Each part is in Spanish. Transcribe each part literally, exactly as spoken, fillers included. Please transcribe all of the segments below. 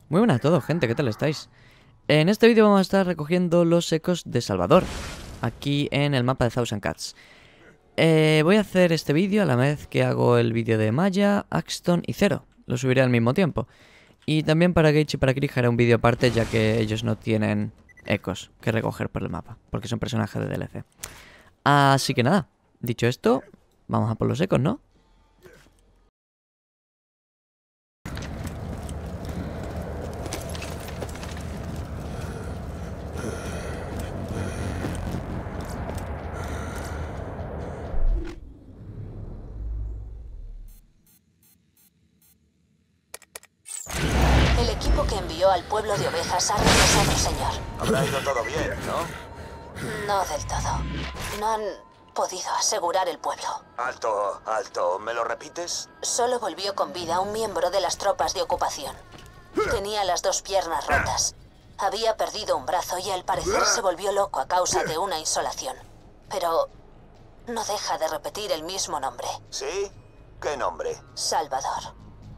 Muy buenas a todos, gente, ¿qué tal estáis? En este vídeo vamos a estar recogiendo los ecos de Salvador, aquí en el mapa de Thousand Cats. Eh, voy a hacer este vídeo a la vez que hago el vídeo de Maya, Axton y Zero. Lo subiré al mismo tiempo. Y también para Gage y para Krieg haré un vídeo aparte, ya que ellos no tienen ecos que recoger por el mapa, porque son personajes de D L C. Así que nada, dicho esto, vamos a por los ecos, ¿no? El equipo que envió al pueblo de ovejas ha regresado, señor. Habrá ido todo bien, ¿no? No del todo. No han podido asegurar el pueblo. Alto, alto, ¿me lo repites? Solo volvió con vida un miembro de las tropas de ocupación. Tenía las dos piernas rotas. Había perdido un brazo y al parecer se volvió loco a causa de una insolación. Pero no deja de repetir el mismo nombre. ¿Sí? ¿Qué nombre? Salvador.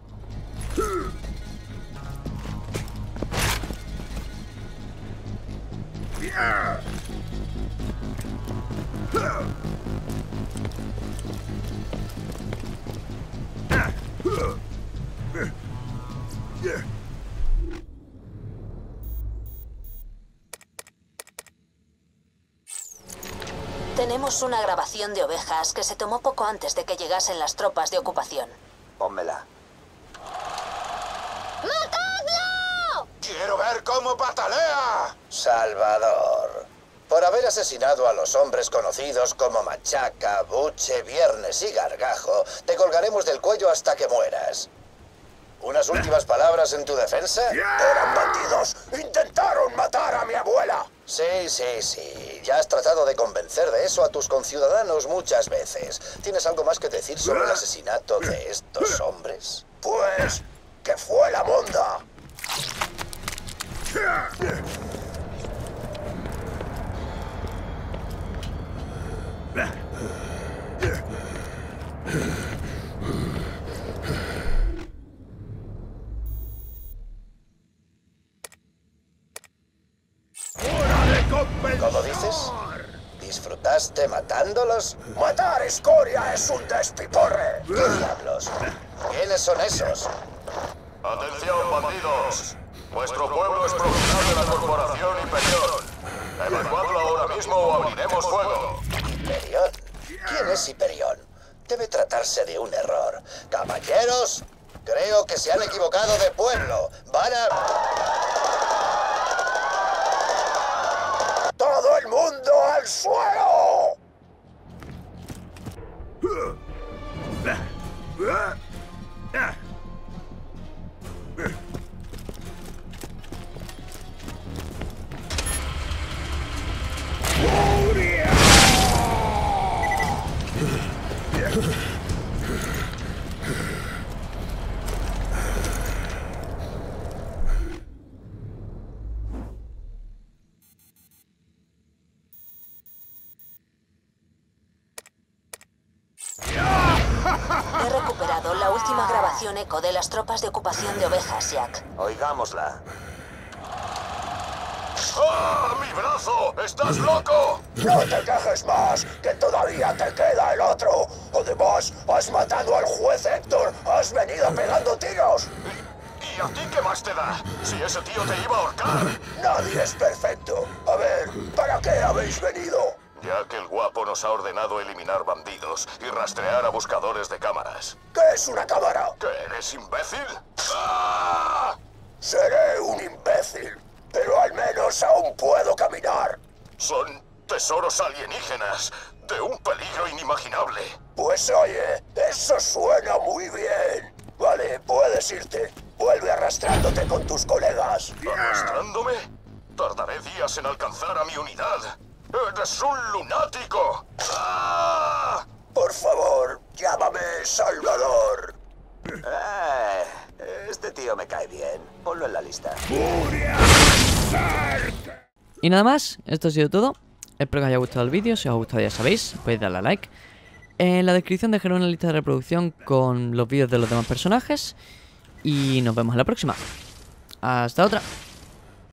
Tenemos una grabación de ovejas que se tomó poco antes de que llegasen las tropas de ocupación. Pónmela. ¡Matadlo! ¡Quiero ver cómo patalea! Salvador. Por haber asesinado a los hombres conocidos como Machaca, Buche, Viernes y Gargajo, te colgaremos del cuello hasta que mueras. ¿Unas últimas palabras en tu defensa? ¡Eran bandidos! ¡Intentaron matar a mi abuela! Sí, sí, sí. Ya has tratado de convencer de eso a tus conciudadanos muchas veces. ¿Tienes algo más que decir sobre el asesinato de estos hombres? Pues, que fue la monda. ¿Cómo dices? ¿Disfrutaste matándolos? ¡Matar escoria es un despiporre! ¿Qué diablos? ¿Quiénes son esos? ¡Atención, bandidos! Vuestro pueblo es propiedad de la Corporación Hyperion. Evacuadlo ahora mismo o abriremos fuego. ¿Hyperion? ¿Quién es Hyperion? Debe tratarse de un error. Caballeros, creo que se han equivocado de pueblo. Van a... ¡Todo el mundo al suelo! He recuperado la última grabación eco de las tropas de ocupación de ovejas, Jack. Oigámosla. ¡Ah! ¡Mi brazo! ¿Estás loco? ¡No te quejes más, que todavía te queda el otro! Además, has matado al juez Héctor. Has venido pegando tiros. ¿Y a ti qué más te da? Si ese tío te iba a ahorcar. Nadie es perfecto. A ver, ¿para qué habéis venido? Ya que el guapo nos ha ordenado eliminar bandidos y rastrear a buscadores de cámaras. ¿Qué es una cámara? ¿Qué eres, imbécil? ¡Ah! Seré un imbécil, pero al menos aún puedo caminar. Son tesoros alienígenas, de un peligro inimaginable. Pues oye, eso suena muy bien. Vale, puedes irte. Vuelve arrastrándote con tus colegas. ¿Arrastrándome? Tardaré días en alcanzar a mi unidad. ¡Eres un lunático! ¡Ah! Por favor, llámame Salvador. Ah, este tío me cae bien. Ponlo en la lista. Y nada más, esto ha sido todo. Espero que os haya gustado el vídeo. Si os ha gustado, ya sabéis, podéis darle a like. En la descripción dejaré una lista de reproducción con los vídeos de los demás personajes. Y nos vemos en la próxima. Hasta otra.